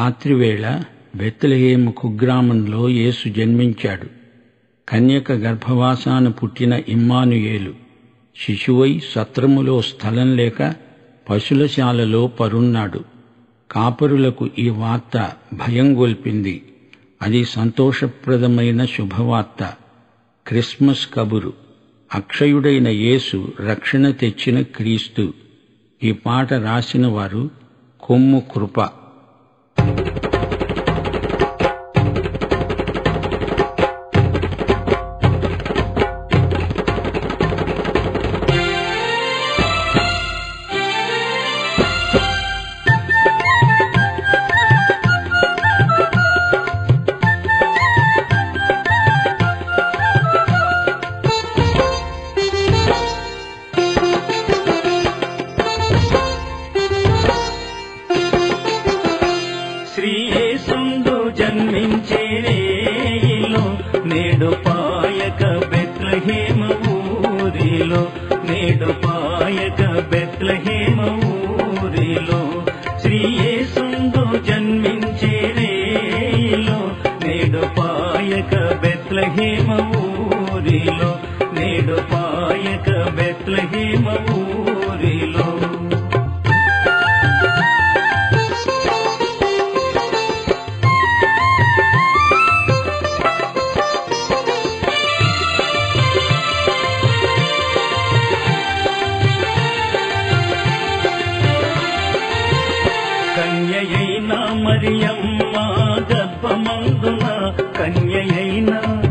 రాత్రివేళ బెత్లెహేము కుగ్రామంలో యేసు జన్మించాడు. కన్యక గర్భవాసాన పుట్టిన ఇమ్మానుయేలు శిశువై సత్రములో స్థలం లేక పశులశాలలో పరున్నాడు. కాపరులకు ఈ వార్త భయం గొల్పింది. అది సంతోషప్రదమైన శుభవార్త, క్రిస్మస్ కబురు. అక్షయుడైన యేసు రక్షణ తెచ్చిన క్రీస్తు. ఈ పాట రాసిన వారు కొమ్ము కృప. జన్మించేరేయిలో నేడు పాయక బెత్లెహేమ ఊరిలో, నేడు పాయక బెత్లెహేమ ఊరిలో. శ్రీ యేసుందు జన్మించేరేయిలో నేడు పాయక బెత్లెహేమ ఊరిలో, నేడు పాయక బెత్లెహేమ ఊరిలో. కన్యయైన మరియమ్మ గర్భమందున, కన్యయైన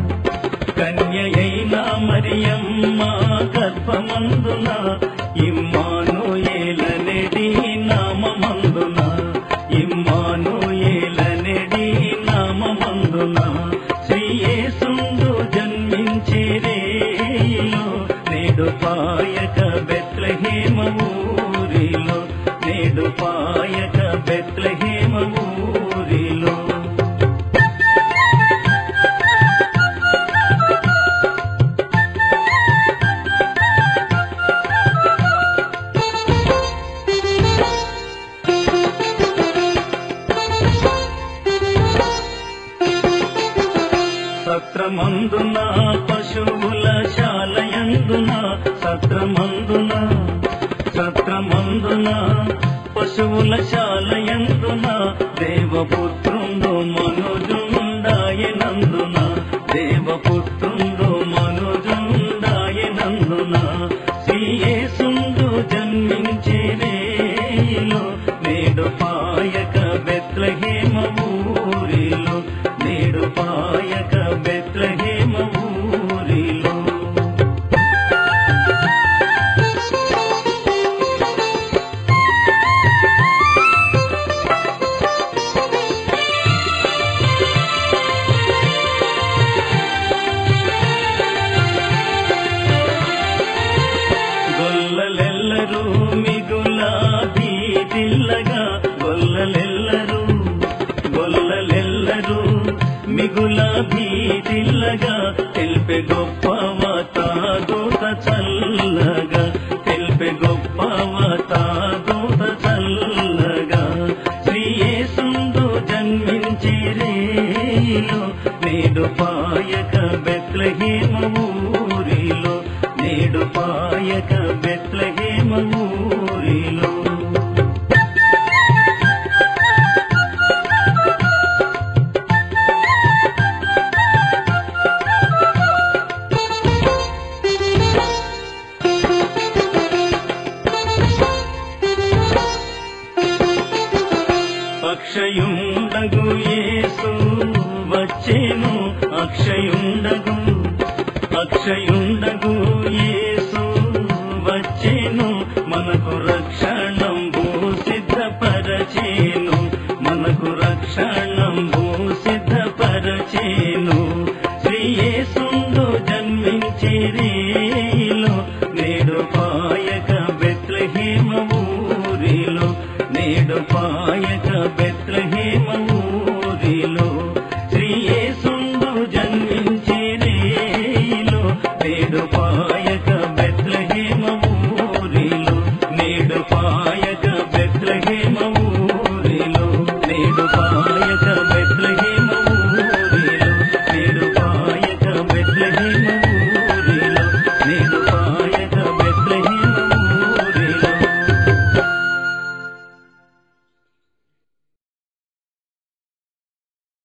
మరియమ్మ గర్భమందున, ఇమ్మానుయేలనెడి నామమందున, ఇమ్మానుయేలనెడి నామమందున. శ్రీ యేసుందు జన్మించేరేయిలో నేడు పాయక బెత్లెహేమ ఊరిలో, నేడు పాయక బెత్లెహేమ ఊరిలో. సత్రమందున పశువుల శాలయందున, సత్రమందున పశువుల శాలయందున, దేవపుత్రుండు మనుజుండాయనందున, దేవపుత్రుండు మనుజుండాయనందున. శ్రీ యేసుందు జన్మించేరేయిలో నేడు పాయక బెత్లెహేమ ఊరిలో, నేడు పాయక బెత్లెహేమ ఊరిలో. గొల్లలెల్లరూ మిగుల భీతిల్లగా, గొల్లలెల్లరూ మిగుల భీతిల్లగా, తెలిపే గొప్పవత దూత చల్లగా, తెలిపే గొప్పవత దూత చల్లగా. శ్రీ యేసుందు జన్మించేరేయిలో నేడు పాయక బెత్లెహేమ ఊరిలో, నేడు పాయక బెత్లెహేమ ఊరిలో. అక్షయుండగు యేసు వచ్చెను, అక్షయుండగు